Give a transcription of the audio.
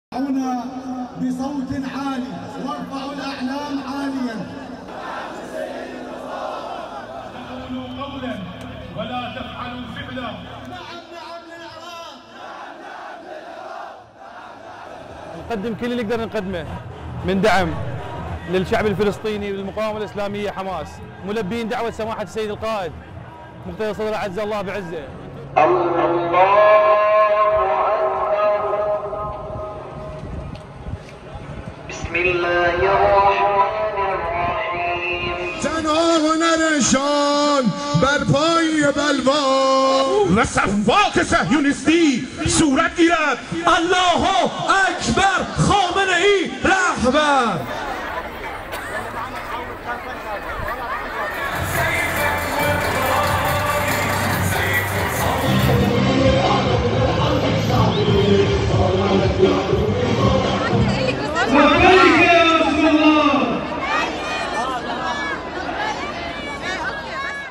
دعونا بصوت عالي وارفعوا الأعلام عاليا. قولوا قولا ولا تفعلوا فعلا. نعم للعراق. نقدم كل اللي نقدر نقدمه من دعم للشعب الفلسطيني والمقاومة الإسلامية حماس، ملبين دعوة سماحة السيد القائد مقتدى الصدر عز الله بعزه. بسم الله الرحمن الرحیم. تنها هنرشان بر پای بلوا و صفاک صهیونیستی صورت گیرد. الله